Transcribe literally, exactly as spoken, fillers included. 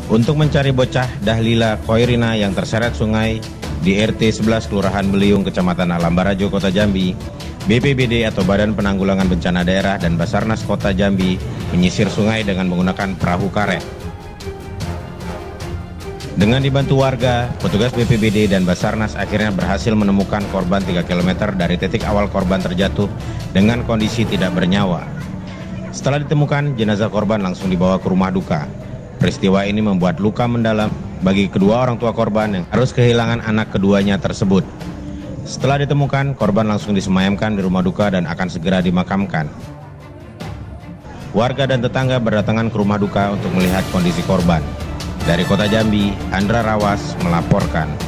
Untuk mencari bocah Dahlila Khoirina yang terseret sungai di R T sebelas Kelurahan Beliung, Kecamatan Alam Barajo, Kota Jambi, B P B D atau Badan Penanggulangan Bencana Daerah dan Basarnas Kota Jambi menyisir sungai dengan menggunakan perahu karet. Dengan dibantu warga, petugas B P B D dan Basarnas akhirnya berhasil menemukan korban tiga kilometer dari titik awal korban terjatuh dengan kondisi tidak bernyawa. Setelah ditemukan, jenazah korban langsung dibawa ke rumah duka. Peristiwa ini membuat luka mendalam bagi kedua orang tua korban yang harus kehilangan anak keduanya tersebut. Setelah ditemukan, korban langsung disemayamkan di rumah duka dan akan segera dimakamkan. Warga dan tetangga berdatangan ke rumah duka untuk melihat kondisi korban. Dari Kota Jambi, Andra Rawas melaporkan.